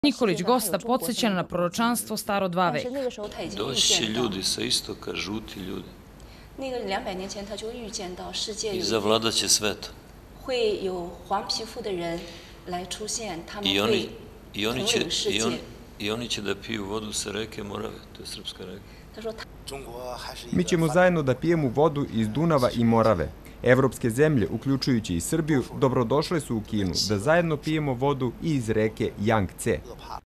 Nikolić gosta podsjeća na proročanstvo staro 2 veka. Doći će ljudi sa istoka, žuti ljudi. I zavladat će svetom. I oni će da piju vodu sa reke Morave, to je srpska reka. Mi ćemo zajedno da pijemo vodu iz Dunava i Morave. Evropske zemlje, uključujući i Srbiju, dobrodošle su u Kinu da zajedno pijemo vodu i iz reke Jangce.